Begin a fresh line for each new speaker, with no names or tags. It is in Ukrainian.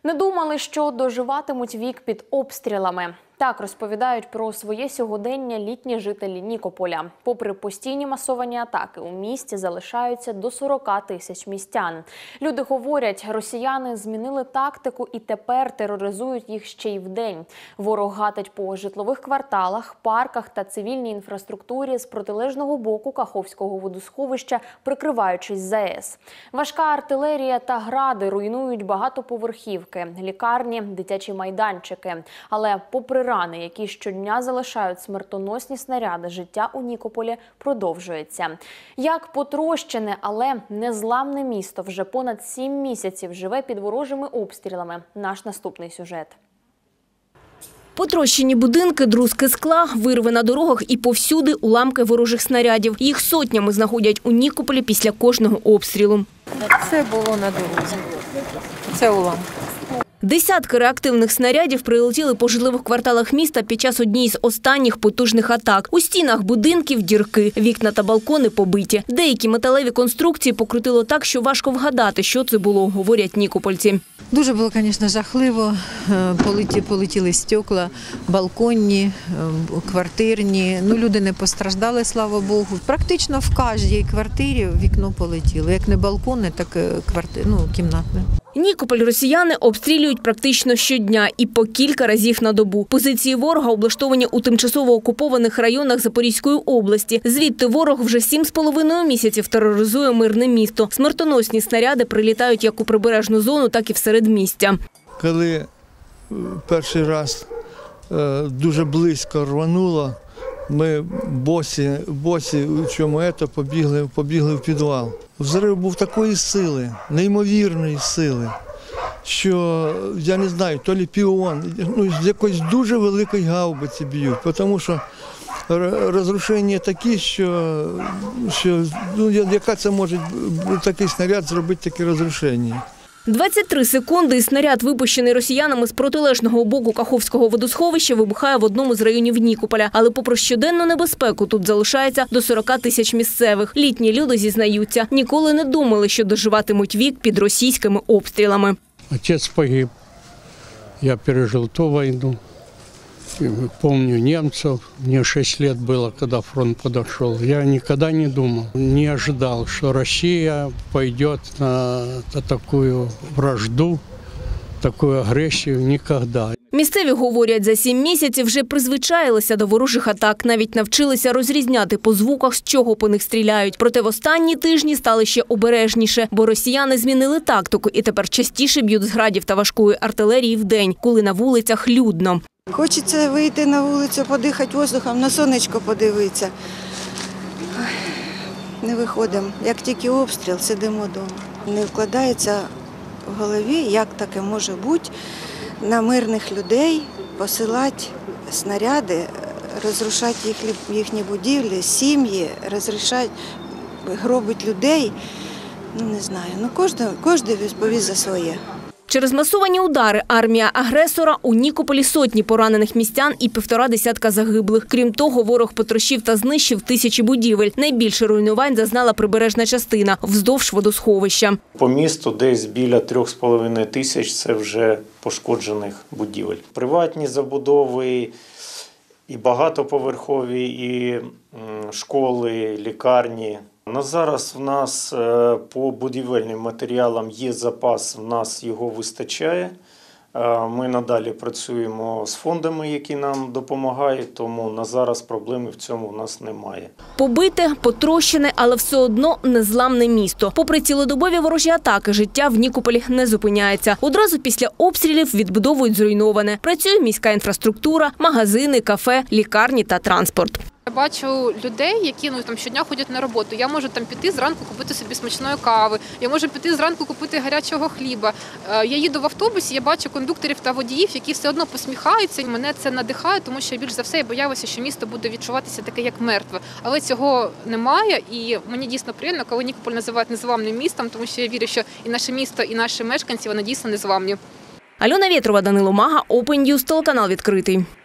Не думали, що доживатимуть вік під обстрілами. Так розповідають про своє сьогодення літні жителі Нікополя. Попри постійні масовані атаки, у місті залишаються до 40 тисяч містян. Люди говорять, росіяни змінили тактику і тепер тероризують їх ще й вдень. Ворог гатить по житлових кварталах, парках та цивільній інфраструктурі з протилежного боку Каховського водосховища, прикриваючись ЗАЕС. Важка артилерія та гради руйнують багатоповерхівки, лікарні, дитячі майданчики. Але попри рани, які щодня залишають смертоносні снаряди, життя у Нікополі продовжується. Як потрощене, але незламне місто вже понад 7 місяців живе під ворожими обстрілами. Наш наступний сюжет.
Потрощені будинки, друзки скла, вирви на дорогах і повсюди уламки ворожих снарядів. Їх сотнями знаходять у Нікополі після кожного обстрілу.
Це було на дорозі. Це уламки.
Десятки реактивних снарядів прилетіли по житлових кварталах міста під час однієї з останніх потужних атак. У стінах будинків дірки, вікна та балкони побиті. Деякі металеві конструкції покрутило так, що важко вгадати, що це було, говорять нікопольці.
Дуже було, звісно, жахливо. Полетіли стекла, балконні, квартирні. Люди не постраждали, слава Богу. Практично в кожній квартирі вікно полетіло. Як не балконне, так і кімнатне.
Нікополь росіяни обстрілюють практично щодня і по кілька разів на добу. Позиції ворога облаштовані у тимчасово окупованих районах Запорізької області. Звідти ворог вже 7,5 місяців тероризує мирне місто. Смертоносні снаряди прилітають як у прибережну зону, так і в середмістя.
Коли перший раз дуже близько рвануло, ми босі у чому побігли в підвал. Взрив був такої сили, неймовірної сили, що, я не знаю, то лі піон, з якоїсь дуже великої гаубиці б'ють, тому що розрушення такі, що яка це може такий снаряд зробити таке розрушення.
23 секунди і снаряд, випущений росіянами з протилежного боку Каховського водосховища, вибухає в одному з районів Нікополя. Але попри щоденну небезпеку тут залишається до 40 тисяч місцевих. Літні люди зізнаються, ніколи не думали, що доживатимуть вік під російськими обстрілами.
Отець погиб, я пережив ту війну. Помню немцев, мне 6 лет было, когда фронт подошел. Я никогда не думал, не ожидал, что Россия пойдет на такую вражду, такую агрессию никогда.
Місцеві говорять, за 7 місяців вже призвичаїлися до ворожих атак, навіть навчилися розрізняти по звуках, з чого по них стріляють. Проте в останні тижні стали ще обережніше, бо росіяни змінили тактику і тепер частіше б'ють з градів та важкої артилерії вдень, коли на вулицях людно.
Хочеться вийти на вулицю, подихати воздухом, на сонечко подивитися. Не виходимо. Як тільки обстріл, сидимо вдома. Не вкладається в голові, як таке може бути, на мирних людей посилати снаряди, розрушати їхні будівлі, сім'ї, розрушати, гробити людей. Не знаю, кожен відповість за своє.
Через масовані удари армія агресора у Нікополі сотні поранених містян і 1,5 десятка загиблих. Крім того, ворог потрощив та знищив тисячі будівель. Найбільше руйнувань зазнала прибережна частина вздовж водосховища.
По місту десь біля 3,5 тисяч – це вже пошкоджених будівель. Приватні забудови, і багатоповерхові, і школи, лікарні. На зараз в нас по будівельним матеріалам є запас, в нас його вистачає. Ми надалі працюємо з фондами, які нам допомагають, тому на зараз проблеми в цьому в нас немає.
Побите, потрощене, але все одно незламне місто. Попри цілодобові ворожі атаки, життя в Нікополі не зупиняється. Одразу після обстрілів відбудовують зруйноване. Працює міська інфраструктура, магазини, кафе, лікарні та транспорт.
Я бачу людей, які щодня ходять на роботу. Я можу піти зранку купити собі смачної кави, я можу піти зранку купити гарячого хліба. Я їду в автобусі, я бачу кондукторів та водіїв, які все одно посміхаються. Мене це надихає, тому що більш за все я боялася, що місто буде відчуватися таке, як мертве. Але цього немає, і мені дійсно приємно, коли Нікополь називають незламним містом, тому що я вірю, що і наше місто, і наші мешканці, вони дійсно незламні.
Альона Вєтрова, Данило Мага, Open News, телеканал «Відкритий».